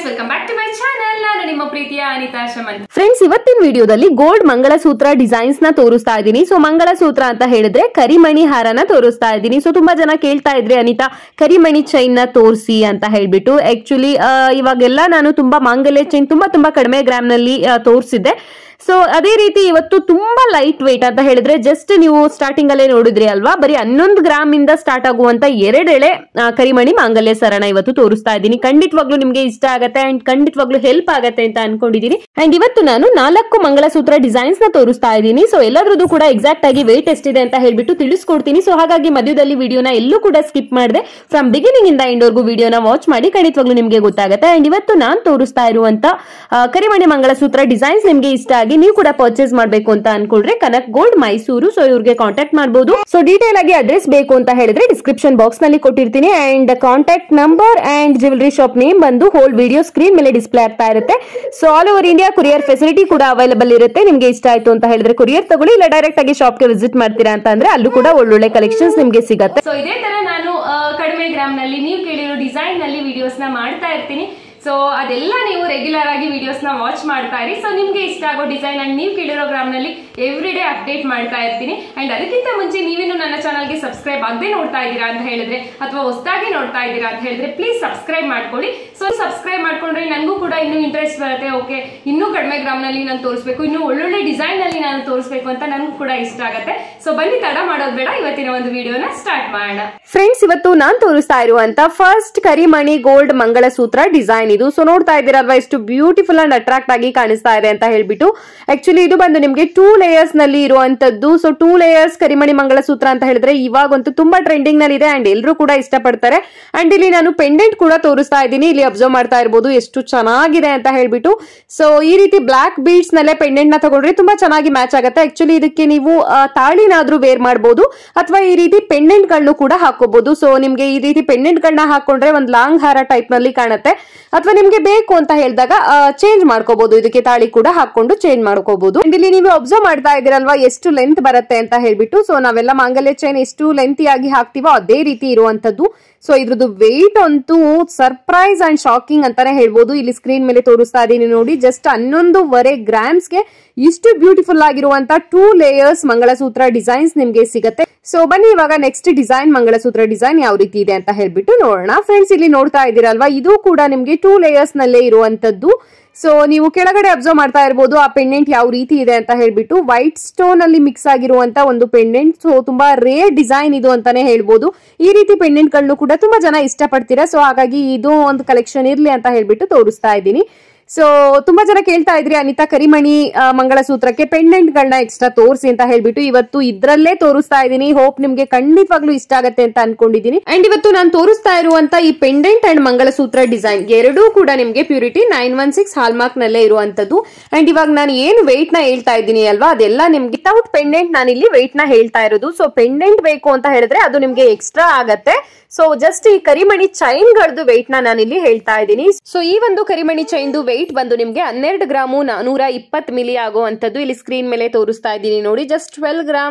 Welcome back to my channel. ನಾನು ನಿಮ್ಮ ಪ್ರೀತಿಯ ಅನಿತಾ ಶಮನ್. ಫ್ರೆಂಡ್ಸ್, ಇವತ್ತಿನ ವಿಡಿಯೋದಲ್ಲಿ ಗೋಲ್ಡ್ ಮಂಗಳಸೂತ್ರ ಡಿಸೈನ್ಸ್ ನ ತೋರಿಸ್ತಾ ಇದ್ದೀನಿ. ಸೊ ಮಂಗಳಸೂತ್ರ ಅಂತ ಹೇಳಿದ್ರೆ ಕರಿಮಣಿ ಹಾರನ ತೋರಿಸ್ತಾ ಇದ್ದೀನಿ. ಸೊ ತುಂಬಾ ಜನ ಕೇಳ್ತಾ ಇದ್ರಿ, ಅನಿತಾ ಕರಿಮಣಿ ಚೈನ್ ನ ತೋರಿಸಿ ಅಂತ ಹೇಳ್ಬಿಟ್ಟು. ಆಕ್ಚುಲಿ ಇವಾಗೆಲ್ಲ ನಾನು ತುಂಬಾ ಮಾಂಗಲ್ಯ ಚೈನ್ ತುಂಬಾ ಕಡಿಮೆ ಗ್ರಾಮ್ ನಲ್ಲಿ ತೋರಿಸಿದ್ದೆ. ಸೊ ಅದೇ ರೀತಿ ಇವತ್ತು ತುಂಬಾ ಲೈಟ್ ವೇಟ್ ಅಂತ ಹೇಳಿದ್ರೆ, ಜಸ್ಟ್ ನೀವು ಸ್ಟಾರ್ಟಿಂಗ್ ಅಲ್ಲೇ ನೋಡಿದ್ರಿ ಅಲ್ವಾ, ಬರೀ 11 ಗ್ರಾಮ್ ಇಂದ ಸ್ಟಾರ್ಟ್ ಆಗುವಂತ 2 ಎಳೆ ಕರಿಮಣಿ ಮಾಂಗಲ್ಯ ಸರನ ಇವತ್ತು ತೋರಿಸ್ತಾ ಇದ್ದೀನಿ. ಖಂಡಿತವಾಗ್ಲೂ ನಿಮ್ಗೆ ಇಷ್ಟ ಆಗತ್ತೆ ಅಂಡ್ ಖಂಡಿತವಾಗ್ಲೂ ಹೆಲ್ಪ್ ಆಗತ್ತೆ ಅಂತ ಅನ್ಕೊಂಡಿದೀನಿ. ಅಂಡ್ ಇವತ್ತು ನಾನು 4 ಮಂಗಳಸೂತ್ರ ಡಿಸೈನ್ಸ್ ನ ತೋರಿಸ್ತಾ ಇದ್ದೀನಿ. ಸೊ ಎಲ್ಲದ್ರದ್ದು ಕೂಡ ಎಕ್ಸಾಕ್ಟ್ ಆಗಿ ವೇಟ್ ಎಷ್ಟಿದೆ ಅಂತ ಹೇಳ್ಬಿಟ್ಟು ತಿಳಿಸ್ಕೊಡ್ತೀನಿ. ಸೊ ಹಾಗಾಗಿ ಮಧ್ಯದಲ್ಲಿ ವಿಡಿಯೋನ ಎಲ್ಲೂ ಕೂಡ ಸ್ಕಿಪ್ ಮಾಡದೆ ಫ್ರಮ್ ಬಿಗಿನಿಂಗ್ ಇಂದ ಎಂಡ್ ವರ್ಗೂ ವಿಡಿಯೋನ ವಾಚ್ ಮಾಡಿ, ಖಂಡಿತವಾಗ್ಲೂ ನಿಮ್ಗೆ ಗೊತ್ತಾಗುತ್ತೆ. ಅಂಡ್ ಇವತ್ತು ನಾನು ತೋರಿಸ್ತಾ ಇರುವಂತ ಕರಿಮಣಿ ಮಂಗಳಸೂತ್ರ ಡಿಸೈನ್ಸ್ ನಿಮ್ಗೆ ಇಷ್ಟ ಆಗಿ ನೀವು ಕೂಡ ಪರ್ಚೇಸ್ ಮಾಡಬೇಕು ಅಂತ ಅನ್ಕೊಂಡ್ರೆ ಕನಕ್ ಗೋಲ್ಡ್ ಮೈಸೂರು, ಸೊ ಇವ್ರಿಗೆ ಕಾಂಟ್ಯಾಕ್ಟ್ ಮಾಡಬಹುದು. ಸೊ ಡೀಟೇಲ್ ಆಗಿ ಅಡ್ರೆಸ್ ಬೇಕು ಅಂತ ಹೇಳಿದ್ರೆ ಡಿಸ್ಕ್ರಿಪ್ಷನ್ ಬಾಕ್ಸ್ ನಲ್ಲಿ ಕೊಟ್ಟಿರ್ತೀನಿ. And contact number and jewellery shop name ಬಂದು ಹೋಲ್ ವಿಡಿಯೋ ಸ್ಕ್ರೀನ್ ಮೇಲೆ ಡಿಸ್ಪ್ಲೇ ಆಗ್ತಾ ಇರುತ್ತೆ. So all over India courier facility ಕೂಡ ಅವೈಲೇಬಲ್ ಇರುತ್ತೆ. ನಿಮ್ಗೆ ಇಷ್ಟ ಆಯ್ತು ಅಂತ ಹೇಳಿದ್ರೆ ಕೊರಿಯರ್ ತಗೊಳ್ಳಿ, ಇಲ್ಲ ಡೈರೆಕ್ಟ್ ಆಗಿ ಶಾಪ್ ಗೆ ವಿಸಿಟ್ ಮಾಡ್ತೀರಾ ಅಂತ ಅಂದ್ರೆ ಅಲ್ಲೂ ಕೂಡ ಒಳ್ಳೊಳ್ಳೆ ಕಲೆಕ್ಷನ್ಸ್ ನಿಮ್ಗೆ ಸಿಗುತ್ತೆ. ಸೊ ಇದೇ ತರ ನಾನು ಕಡಿಮೆ ಗ್ರಾಮ್ ನಲ್ಲಿ ನೀವು ಕೇಳಿರೋ ಡಿಸೈನ್ ನಲ್ಲಿ ವಿಡಿಯೋಸ್ ನ ಮಾಡ್ತಾ ಇರ್ತೀನಿ. ಸೊ ಅದೆಲ್ಲ ನೀವು ರೆಗ್ಯುಲರ್ ಆಗಿ ವಿಡಿಯೋಸ್ ನ ವಾಚ್ ಮಾಡ್ತಾ ಇರಿ. ಸೊ ನಿಮ್ಗೆ ಇಷ್ಟ ಆಗೋ ಡಿಸೈನ್ ಅಂಡ್ ನೀವು ಕೇಳಿರೋ ಗ್ರಾಮ್ ನಲ್ಲಿ ಎವ್ರಿ ಡೇ ಅಪ್ಡೇಟ್ ಮಾಡ್ತಾ ಇರ್ತೀನಿ. ಅಂಡ್ ಅದಕ್ಕಿಂತ ಮುಂಚೆ ನೀವೇನು ನನ್ನ ಚಾನಲ್ಗೆ ಸಬ್ಸ್ಕ್ರೈಬ್ ಆಗದೆ ನೋಡ್ತಾ ಇದ್ದೀರಾ ಅಂತ ಹೇಳಿದ್ರೆ, ಅಥವಾ ಹೊಸದಾಗಿ ನೋಡ್ತಾ ಇದ್ದೀರಾ ಅಂತ ಹೇಳಿದ್ರೆ ಪ್ಲೀಸ್ ಸಬ್ಸ್ಕ್ರೈಬ್ ಮಾಡ್ಕೊಳ್ಳಿ. ಸೊ ಸಬ್ಸ್ಕ್ರೈಬ್ ಮಾಡ್ಕೊಂಡ್ರೆ ನನಗೂ ಕೂಡ ಇನ್ನೂ ಇಂಟ್ರೆಸ್ಟ್ ಬರುತ್ತೆ. ಓಕೆ, ಇನ್ನೂ ಕಡಿಮೆ ಗ್ರಾಮ್ ನಲ್ಲಿ ನಾನು ತೋರಿಸ್ಬೇಕು, ಇನ್ನೂ ಒಳ್ಳೊಳ್ಳೆ ಡಿಸೈನ್ ನಲ್ಲಿ ನಾನು ತೋರಿಸ್ಬೇಕು ಅಂತ ನನಗೂ ಕೂಡ ಇಷ್ಟ ಆಗುತ್ತೆ. ಸೊ ಬನ್ನಿ, ತಡ ಮಾಡೋದು ಬೇಡ, ಇವತ್ತಿನ ಒಂದು ವಿಡಿಯೋನ ಸ್ಟಾರ್ಟ್ ಮಾಡೋಣ. ಫ್ರೆಂಡ್ಸ್, ಇವತ್ತು ನಾನು ತೋರಿಸ್ತಾ ಇರುವಂತ ಫಸ್ಟ್ ಕರಿಮಣಿ ಗೋಲ್ಡ್ ಮಂಗಳಸೂತ್ರ ಡಿಸೈನ್ ಇದು. ಸೊ ನೋಡ್ತಾ ಇದ್ದೀರಲ್ವಾ ಎಷ್ಟು ಬ್ಯೂಟಿಫುಲ್ ಅಂಡ್ ಅಟ್ರಾಕ್ಟ್ ಆಗಿ ಕಾಣಿಸ್ತಾ ಇದೆ ಅಂತ ಹೇಳ್ಬಿಟ್ಟು. ಆಕ್ಚುಲಿ ಇದು ಬಂದು ನಿಮ್ಗೆ 2 ಲೇಯರ್ಸ್ ನಲ್ಲಿ ಇರುವಂತದ್ದು. ಸೊ 2 ಲೇಯರ್ಸ್ ಕರಿಮಣಿ ಮಂಗಳಸೂತ್ರ ಅಂತ ಹೇಳಿದ್ರೆ ಇವಾಗಂತೂ ತುಂಬಾ ಟ್ರೆಂಡಿಂಗ್ ನಲ್ಲಿ ಇದೆ ಅಂಡ್ ಎಲ್ಲರೂ ಕೂಡ ಇಷ್ಟಪಡ್ತಾರೆ. ಅಂಡ್ ಇಲ್ಲಿ ನಾನು ಪೆಂಡೆಂಟ್ ಕೂಡ ತೋರಿಸ್ತಾ ಇದ್ದೀನಿ. ಇಲ್ಲಿ ಅಬ್ಸರ್ವ್ ಮಾಡ್ತಾ ಇರಬಹುದು ಎಷ್ಟು ಚೆನ್ನಾಗಿದೆ ಅಂತ ಹೇಳ್ಬಿಟ್ಟು. ಸೊ ಈ ರೀತಿ ಬ್ಲಾಕ್ ಬೀಡ್ಸ್ ನಲ್ಲೇ ಪೆಂಡೆಂಟ್ ನ ತಗೊಂಡ್ರೆ ತುಂಬಾ ಚೆನ್ನಾಗಿ ಮ್ಯಾಚ್ ಆಗುತ್ತೆ. ಆಕ್ಚುಲಿ ಇದಕ್ಕೆ ನೀವು ತಾಳಿನಾದ್ರೂ ವೇರ್ ಮಾಡಬಹುದು ಅಥವಾ ಈ ರೀತಿ ಪೆಂಡೆಂಟ್ ಗಳನ್ನೂ ಕೂಡ ಹಾಕೋಬಹುದು. ಸೊ ನಿಮ್ಗೆ ಈ ರೀತಿ ಪೆಂಡೆಂಟ್ ಗಳನ್ನ ಹಾಕೊಂಡ್ರೆ ಒಂದು ಲಾಂಗ್ ಹಾರ ಟೈಪ್ ನಲ್ಲಿ ಕಾಣುತ್ತೆ. ಅಥವಾ ನಿಮ್ಗೆ ಬೇಕು ಅಂತ ಹೇಳಿದಾಗ ಚೇಂಜ್ ಮಾಡ್ಕೋಬಹುದು, ಇದಕ್ಕೆ ತಾಳಿ ಕೂಡ ಹಾಕೊಂಡು ಚೇಂಜ್ ಮಾಡ್ಕೋಬಹುದು. ಇಲ್ಲಿ ನೀವು ಅಬ್ಸರ್ವ್ ಮಾಡ್ತಾ ಇದ್ದೀರಲ್ವಾ ಎಷ್ಟು ಲೆಂತ್ ಬರುತ್ತೆ ಅಂತ ಹೇಳ್ಬಿಟ್ಟು. ಸೊ ನಾವೆಲ್ಲ ಮಾಂಗಲ್ಯ ಚೈನ್ ಎಷ್ಟು ಲೆಂತ್ ಆಗಿ ಹಾಕ್ತಿವೋ ಅದೇ ರೀತಿ ಇರುವಂತದ್ದು. ಸೊ ಇದ್ರದ್ದು ವೆಯ್ಟ್ ಅಂತೂ ಸರ್ಪ್ರೈಸ್ ಅಂಡ್ ಶಾಕಿಂಗ್ ಅಂತಾನೆ ಹೇಳ್ಬೋದು. ಇಲ್ಲಿ ಸ್ಕ್ರೀನ್ ಮೇಲೆ ತೋರಿಸ್ತಾ ಇದೀನಿ ನೋಡಿ, ಜಸ್ಟ್ 11.5 ಗ್ರಾಮ್ಸ್ಗೆ ಇಷ್ಟು ಬ್ಯೂಟಿಫುಲ್ ಆಗಿರುವಂತ 2 ಲೇಯರ್ಸ್ ಮಂಗಳಸೂತ್ರ ಡಿಸೈನ್ಸ್ ನಿಮ್ಗೆ ಸಿಗುತ್ತೆ. ಸೊ ಬನ್ನಿ ಇವಾಗ ನೆಕ್ಸ್ಟ್ ಡಿಸೈನ್ ಮಂಗಳಸೂತ್ರ ಡಿಸೈನ್ ಯಾವ ರೀತಿ ಇದೆ ಅಂತ ಹೇಳ್ಬಿಟ್ಟು ನೋಡೋಣ. ಫ್ರೆಂಡ್ಸ್, ಇಲ್ಲಿ ನೋಡ್ತಾ ಇದ್ದೀರಲ್ವಾ, ಇದು ಕೂಡ ನಿಮ್ಗೆ 2 ಲೇಯರ್ಸ್ ನಲ್ಲೇ ಇರುವಂತದ್ದು. ಸೊ ನೀವು ಕೆಳಗಡೆ ಅಬ್ಸರ್ವ್ ಮಾಡ್ತಾ ಇರಬಹುದು ಆ ಪೆಂಡೆಂಟ್ ಯಾವ ರೀತಿ ಇದೆ ಅಂತ ಹೇಳ್ಬಿಟ್ಟು. ವೈಟ್ ಸ್ಟೋನ್ ಅಲ್ಲಿ ಮಿಕ್ಸ್ ಆಗಿರುವಂತ ಒಂದು ಪೆಂಡೆಂಟ್. ಸೊ ತುಂಬಾ ರೇರ್ ಡಿಸೈನ್ ಇದು ಅಂತಾನೆ ಹೇಳ್ಬೋದು. ಈ ರೀತಿ ಪೆಂಡೆಂಟ್ ಗಳನ್ನು ಕೂಡ ತುಂಬಾ ಜನ ಇಷ್ಟಪಡ್ತೀರಾ. ಸೊ ಹಾಗಾಗಿ ಇದು ಒಂದು ಕಲೆಕ್ಷನ್ ಇರ್ಲಿ ಅಂತ ಹೇಳ್ಬಿಟ್ಟು ತೋರಿಸ್ತಾ ಇದ್ದೀನಿ. ಸೊ ತುಂಬಾ ಜನ ಕೇಳ್ತಾ ಇದ್ರಿ, ಅನಿತಾ ಕರಿಮಣಿ ಮಂಗಳಸೂತ್ರಕ್ಕೆ ಪೆಂಡೆಂಟ್ ಗಳನ್ನ ಎಕ್ಸ್ಟ್ರಾ ತೋರಿಸಿ ಅಂತ ಹೇಳ್ಬಿಟ್ಟು. ಇವತ್ತು ಇದ್ರಲ್ಲೇ ತೋರಿಸ್ತಾ ಇದ್ದೀನಿ. ಹೋಪ್ ನಿಮ್ಗೆ ಖಂಡಿತವಾಗ್ಲೂ ಇಷ್ಟ ಆಗತ್ತೆ ಅಂತ ಅನ್ಕೊಂಡಿದೀನಿ. ಅಂಡ್ ಇವತ್ತು ನಾನು ತೋರಿಸ್ತಾ ಇರುವಂತ ಈ ಪೆಂಡೆಂಟ್ ಅಂಡ್ ಮಂಗಳಸೂತ್ರ ಡಿಸೈನ್ ಎರಡೂ ಕೂಡ ನಿಮ್ಗೆ ಪ್ಯೂರಿಟಿ 916 ಹಾಲ್ಮಾರ್ಕ್ ನಲ್ಲೇ ಇರುವಂತದ್ದು. ಅಂಡ್ ಇವಾಗ ನಾನು ಏನು ವೆಯ್ಟ್ ನ ಹೇಳ್ತಾ ಇದ್ದೀನಿ ಅಲ್ವಾ, ಅದೆಲ್ಲ ನಿಮ್ಗೆ ವಿತೌಟ್ ಪೆಂಡೆಂಟ್ ನಾನು ಇಲ್ಲಿ ವೆಯ್ಟ್ ನ ಹೇಳ್ತಾ ಇರೋದು. ಸೊ ಪೆಂಡೆಂಟ್ ಬೇಕು ಅಂತ ಹೇಳಿದ್ರೆ ಅದು ನಿಮ್ಗೆ ಎಕ್ಸ್ಟ್ರಾ ಆಗತ್ತೆ. ಸೊ ಜಸ್ಟ್ ಈ ಕರಿಮಣಿ ಚೈನ್ ಗಳದ್ದು ವೆಯ್ಟ್ ನಾನು ಇಲ್ಲಿ ಹೇಳ್ತಾ ಇದ್ದೀನಿ. ಸೊ ಈ ಒಂದು ಕರಿಮಣಿ ಚೈನ್ ವೆಯ್ಟ್ ಬಂದು ನಿಮ್ಗೆ 12 ಗ್ರಾಮು 420 ಮಿಲಿ ಆಗುವಂತದ್ದು. ಇಲ್ಲಿ ಸ್ಕ್ರೀನ್ ಮೇಲೆ ತೋರಿಸ್ತಾ ಇದ್ದೀನಿ ನೋಡಿ, ಜಸ್ಟ್ 12 ಗ್ರಾಮ್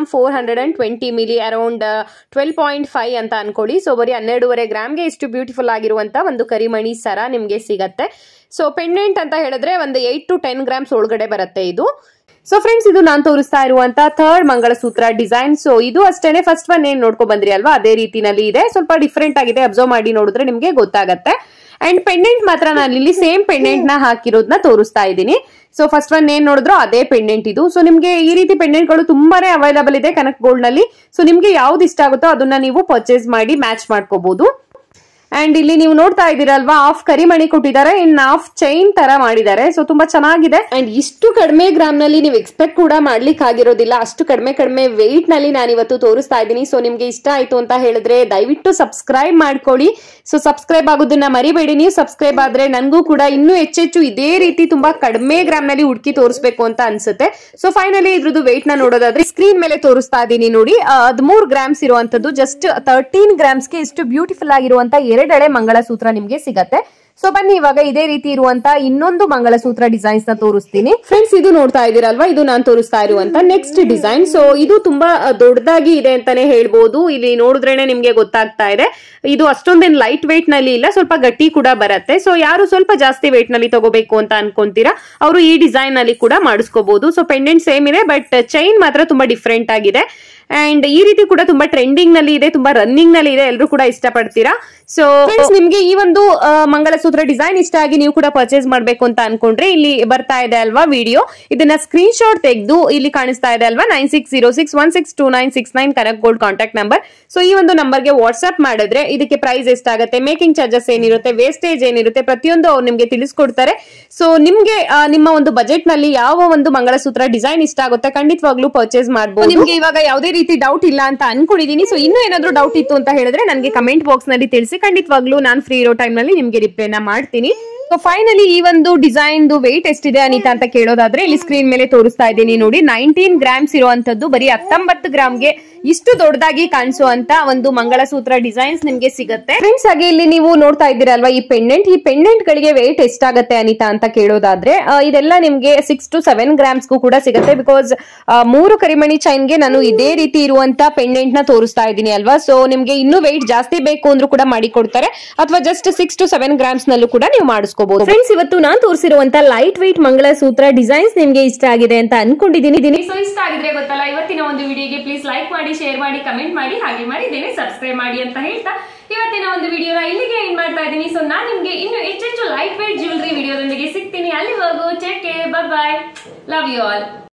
420 ಮಿಲಿ, ಅರೌಂಡ್ 12.5 ಅಂತ ಅನ್ಕೊಳ್ಳಿ. ಸೊ ಬರೀ 12.5 ಗ್ರಾಮ್ಗೆ ಇಷ್ಟು ಬ್ಯೂಟಿಫುಲ್ ಆಗಿರುವಂತ ಒಂದು ಕರಿಮಣಿ ಸರ ನಿಮ್ಗೆ ಸಿಗತ್ತೆ. ಸೊ ಪೆಂಡೆಂಟ್ ಅಂತ ಹೇಳಿದ್ರೆ ಒಂದು 8 to 10 ಗ್ರಾಮ್ಸ್ ಒಳಗಡೆ ಬರುತ್ತೆ ಇದು. ಸೊ ಫ್ರೆಂಡ್ಸ್, ಇದು ನಾನು ತೋರಿಸ್ತಾ ಇರುವಂತ 3rd ಮಂಗಳಸೂತ್ರ ಡಿಸೈನ್. ಸೊ ಇದು ಅಷ್ಟೇನೆ ಫಸ್ಟ್ ಒನ್ ಏನ್ ನೋಡ್ಕೊ ಬಂದ್ರಿ ಅಲ್ವಾ, ಅದೇ ರೀತಿನಲ್ಲಿ ಇದೆ. ಸ್ವಲ್ಪ ಡಿಫ್ರೆಂಟ್ ಆಗಿದೆ, ಅಬ್ಸರ್ವ್ ಮಾಡಿ ನೋಡಿದ್ರೆ ನಿಮ್ಗೆ ಗೊತ್ತಾಗತ್ತೆ. ಅಂಡ್ ಪೆಂಡೆಂಟ್ ಮಾತ್ರ ನಾನು ಇಲ್ಲಿ ಸೇಮ್ ಪೆಂಡೆಂಟ್ ನ ಹಾಕಿರೋದನ್ನ ತೋರಿಸ್ತಾ ಇದ್ದೀನಿ. ಸೊ ಫಸ್ಟ್ ಒನ್ ಏನ್ ನೋಡಿದ್ರು ಅದೇ ಪೆಂಡೆಂಟ್ ಇದು. ಸೊ ನಿಮ್ಗೆ ಈ ರೀತಿ ಪೆಂಡೆಂಟ್ ಗಳು ತುಂಬಾನೇ ಅವೈಲೇಬಲ್ ಇದೆ ಕನಕ್ ಗೋಲ್ಡ್ ನಲ್ಲಿ. ಸೊ ನಿಮ್ಗೆ ಯಾವ್ದು ಇಷ್ಟ ಆಗುತ್ತೋ ಅದನ್ನ ನೀವು ಪರ್ಚೇಸ್ ಮಾಡಿ ಮ್ಯಾಚ್ ಮಾಡ್ಕೋಬಹುದು. ಅಂಡ್ ಇಲ್ಲಿ ನೀವು ನೋಡ್ತಾ ಇದ್ದೀರಲ್ವಾ, ಹಾಫ್ ಕರಿಮಣಿ ಕೊಟ್ಟಿದ್ದಾರೆ, ಇನ್ ಹಾಫ್ ಚೈನ್ ತರ ಮಾಡಿದ್ದಾರೆ. ಸೊ ತುಂಬಾ ಚೆನ್ನಾಗಿದೆ. ಅಂಡ್ ಇಷ್ಟು ಕಡಿಮೆ ಗ್ರಾಮ್ ನಲ್ಲಿ ನೀವು ಎಕ್ಸ್ಪೆಕ್ಟ್ ಕೂಡ ಮಾಡ್ಲಿಕ್ಕೆ ಆಗಿರೋದಿಲ್ಲ. ಅಷ್ಟು ಕಡಿಮೆ ವೆಯ್ಟ್ ನಲ್ಲಿ ನಾನು ಇವತ್ತು ತೋರಿಸ್ತಾ ಇದ್ದೀನಿ. ಸೊ ನಿಮ್ಗೆ ಇಷ್ಟ ಆಯ್ತು ಅಂತ ಹೇಳಿದ್ರೆ ದಯವಿಟ್ಟು ಸಬ್ಸ್ಕ್ರೈಬ್ ಮಾಡ್ಕೊಳ್ಳಿ. ಸೊ ಸಬ್ಸ್ಕ್ರೈಬ್ ಆಗೋದನ್ನ ಮರಿಬೇಡಿ. ನೀವು ಸಬ್ಸ್ಕ್ರೈಬ್ ಆದ್ರೆ ನನಗೂ ಕೂಡ ಇನ್ನೂ ಹೆಚ್ಚೆಚ್ಚು ಇದೇ ರೀತಿ ತುಂಬಾ ಕಡಿಮೆ ಗ್ರಾಮ್ ನಲ್ಲಿ ಹುಡುಕಿ ತೋರಿಸ್ಬೇಕು ಅಂತ ಅನ್ಸುತ್ತೆ. ಸೊ ಫೈನಲಿ ಇದ್ರದ್ದು ವೆಯ್ಟ್ ನ ನೋಡೋದಾದ್ರೆ ಸ್ಕ್ರೀನ್ ಮೇಲೆ ತೋರಿಸ್ತಾ ಇದ್ದೀನಿ ನೋಡಿ, 13 ಗ್ರಾಮ್ಸ್ ಇರುವಂತದ್ದು. ಜಸ್ಟ್ 13 ಗ್ರಾಮ್ಸ್ಗೆ ಇಷ್ಟು ಬ್ಯೂಟಿಫುಲ್ ಆಗಿರುವಂತ 2 ಎಳೆ ಮಂಗಳಸೂತ್ರ ನಿಮ್ಗೆ ಸಿಗತ್ತೆ. ಸೊ ಬನ್ನಿ ಇವಾಗ ಇದೇ ರೀತಿ ಇರುವಂತ ಇನ್ನೊಂದು ಮಂಗಳಸೂತ್ರ ಡಿಸೈನ್ಸ್ ನ ತೋರಿಸ್ತೀನಿ. ಫ್ರೆಂಡ್ಸ್, ಇದು ನೋಡ್ತಾ ಇದ್ದೀರಲ್ವಾ, ಇದು ನಾನು ತೋರಿಸ್ತಾ ಇರುವಂತ ನೆಕ್ಸ್ಟ್ ಡಿಸೈನ್. ಸೊ ಇದು ತುಂಬಾ ದೊಡ್ಡದಾಗಿ ಇದೆ ಅಂತಾನೆ ಹೇಳ್ಬೋದು. ಇಲ್ಲಿ ನೋಡಿದ್ರೇನೆ ನಿಮ್ಗೆ ಗೊತ್ತಾಗ್ತಾ ಇದೆ. ಇದು ಅಷ್ಟೊಂದೇನ್ ಲೈಟ್ ವೇಟ್ ನಲ್ಲಿ ಇಲ್ಲ, ಸ್ವಲ್ಪ ಗಟ್ಟಿ ಕೂಡ ಬರುತ್ತೆ. ಸೊ ಯಾರು ಸ್ವಲ್ಪ ಜಾಸ್ತಿ ವೇಟ್ ನಲ್ಲಿ ತಗೋಬೇಕು ಅಂತ ಅನ್ಕೊಂತೀರಾ ಅವರು ಈ ಡಿಸೈನ್ ನಲ್ಲಿ ಕೂಡ ಮಾಡಿಸ್ಕೋಬಹುದು. ಸೊ ಪೆಂಡೆಂಟ್ ಸೇಮ್ ಇದೆ, ಬಟ್ ಚೈನ್ ಮಾತ್ರ ತುಂಬಾ ಡಿಫ್ರೆಂಟ್ ಆಗಿದೆ. ಅಂಡ್ ಈ ರೀತಿ ಕೂಡ ತುಂಬಾ ಟ್ರೆಂಡಿಂಗ್ ನಲ್ಲಿ ಇದೆ, ತುಂಬಾ ರನ್ನಿಂಗ್ ನಲ್ಲಿ ಇದೆ, ಎಲ್ಲರೂ ಕೂಡ ಇಷ್ಟಪಡ್ತೀರಾ. ಸೊ ನಿಮ್ಗೆ ಈ ಒಂದು ಮಂಗಳಸೂತ್ರ ಡಿಸೈನ್ ಇಷ್ಟ ಆಗಿ ನೀವು ಕೂಡ ಪರ್ಚೇಸ್ ಮಾಡ್ಬೇಕು ಅಂತ ಅನ್ಕೊಂಡ್ರೆ ಇಲ್ಲಿ ಬರ್ತಾ ಇದೆ ಅಲ್ವಾ ವಿಡಿಯೋ, ಇದನ್ನ ಸ್ಕ್ರೀನ್ ಶಾಟ್ ತೆಗೆದು ಇಲ್ಲಿ ಕಾಣಿಸ್ತಾ ಇದೆ ಅಲ್ವಾ 9606162969 Kanak gold contact number. So ಈ ಒಂದು ನಂಬರ್ಗೆ ವಾಟ್ಸ್ಆಪ್ ಮಾಡಿದ್ರೆ ಇದಕ್ಕೆ ಪ್ರೈಸ್ ಎಷ್ಟಾಗುತ್ತೆ, ಮೇಕಿಂಗ್ ಚಾರ್ಜಸ್ ಏನಿರುತ್ತೆ, ವೇಸ್ಟೇಜ್ ಏನಿರುತ್ತೆ, ಪ್ರತಿಯೊಂದು ಅವ್ರು ನಿಮ್ಗೆ ತಿಳಿಸ್ಕೊಡ್ತಾರೆ. ಸೊ ನಿಮ್ಗೆ ನಿಮ್ಮ ಒಂದು ಬಜೆಟ್ ನಲ್ಲಿ ಯಾವ ಒಂದು ಮಂಗಳಸೂತ್ರ ಡಿಸೈನ್ ಇಷ್ಟ ಆಗುತ್ತೆ ಖಂಡಿತವಾಗ್ಲೂ ಪರ್ಚೇಸ್ ಮಾಡಬಹುದು. ನಿಮ್ಗೆ ಇವಾಗ ಯಾವುದೇ ರೀತಿ ಡೌಟ್ ಇಲ್ಲ ಅಂತ ಅನ್ಕೊಂಡಿದೀನಿ. ಸೊ ಇನ್ನೂ ಏನಾದ್ರೂ ಡೌಟ್ ಇತ್ತು ಅಂತ ಹೇಳಿದ್ರೆ ನನಗೆ ಕಮೆಂಟ್ ಬಾಕ್ಸ್ ನಲ್ಲಿ ತಿಳಿಸಿ, ಖಂಡಿತವಾಗ್ಲೂ ನಾನು ಫ್ರೀ ಇರೋ ಟೈಮ್ ನಲ್ಲಿ ನಿಮ್ಗೆ ರಿಪ್ಲೈನ ಮಾಡ್ತೀನಿ. ಸೊ ಫೈನಲಿ ಈ ಒಂದು ಡಿಸೈನ್ ವೇಟ್ ಎಷ್ಟಿದೆ ಅನಿತಾ ಅಂತ ಕೇಳೋದಾದ್ರೆ ಇಲ್ಲಿ ಸ್ಕ್ರೀನ್ ಮೇಲೆ ತೋರಿಸ್ತಾ ಇದ್ದೀನಿ ನೋಡಿ, 19 ಗ್ರಾಮ್ಸ್ ಇರುವಂತದ್ದು ಬರೀ 19 ಗ್ರಾಮ್ಗೆ ಇಷ್ಟು ದೊಡ್ಡದಾಗಿ ಕಾಣಿಸುವಂತ ಒಂದು ಮಂಗಳಸೂತ್ರ ಡಿಸೈನ್ಸ್ ನಿಮ್ಗೆ ಸಿಗುತ್ತೆ. ಫ್ರೆಂಡ್ಸ್, ಹಾಗೆ ಇಲ್ಲಿ ನೀವು ನೋಡ್ತಾ ಇದ್ದೀರಲ್ವಾ ಈ ಪೆಂಡೆಂಟ್ ಗಳಿಗೆ ವೇಟ್ ಎಷ್ಟಾಗುತ್ತೆ ಅನಿತಾ ಅಂತ ಕೇಳೋದಾದ್ರೆ ಇದೆಲ್ಲ ನಿಮ್ಗೆ 6 to 7 ಗ್ರಾಮ್ಸ್ಗೂ ಕೂಡ ಸಿಗುತ್ತೆ. ಬಿಕಾಸ್ 3 ಕರಿಮಣಿ ಚೈನ್ಗೆ ನಾನು ಇದೇ ರೀತಿ ಇರುವಂತ ಪೆಂಡೆಂಟ್ ನ ತೋರಿಸ್ತಾ ಇದ್ದೀನಿ ಅಲ್ವಾ. ಸೊ ನಿಮ್ಗೆ ಇನ್ನೂ ವೇಟ್ ಜಾಸ್ತಿ ಬೇಕು ಅಂದ್ರೂ ಕೂಡ ಮಾಡಿ ಕೊಡ್ತಾರೆ, ಅಥವಾ ಜಸ್ಟ್ 6 to 7 ಗ್ರಾಮ್ಸ್ ನಲ್ಲೂ ಕೂಡ ನೀವು ಮಾಡಿಸ್ಕೋಬಹುದು. ಫ್ರೆಂಡ್ಸ್, ಇವತ್ತು ನಾನು ತೋರಿಸಿರುವಂತ ಲೈಟ್ ವೇಟ್ ಮಂಗಳಸೂತ್ರ ಡಿಸೈನ್ಸ್ ನಿಮ್ಗೆ ಇಷ್ಟ ಆಗಿದೆ ಅಂತ ಅನ್ಕೊಂಡಿದ್ದೀನಿ. ಸೊ ಇಷ್ಟ ಆಗಿದ್ರೆ ಗೊತ್ತಲ್ಲ, ಇವತ್ತಿನ ಒಂದು ವಿಡಿಯೋಗೆ ಪ್ಲೀಸ್ ಲೈಕ್ ಮಾಡಿ, ಶೇರ್ ಮಾಡಿ, ಕಮೆಂಟ್ ಮಾಡಿ, ಹಾಗೆ ಮಾಡಿದ್ದೇನೆ ಸಬ್ಸ್ಕ್ರೈಬ್ ಮಾಡಿ ಅಂತ ಹೇಳ್ತಾ ಇವತ್ತಿನ ಒಂದು ವಿಡಿಯೋನ ಇಲ್ಲಿಗೆ ಎಂಡ್ ಮಾಡ್ತಾ ಇದ್ದೀನಿ. ಸೊ ನಾನು ನಿಮ್ಗೆ ಇನ್ನು ಹೆಚ್ಚೆಚ್ಚು ಲೈಟ್ ವೇಟ್ ಜ್ಯುವೆಲರಿ ವಿಡಿಯೋದೊಂದಿಗೆ ಸಿಗ್ತೀನಿ. ಅಲ್ಲಿವರೆಗೂ take care, bye bye, love you all.